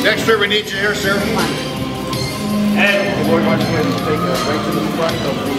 Dexter, we need you here, sir. And the board wants to go ahead and take right to the front of the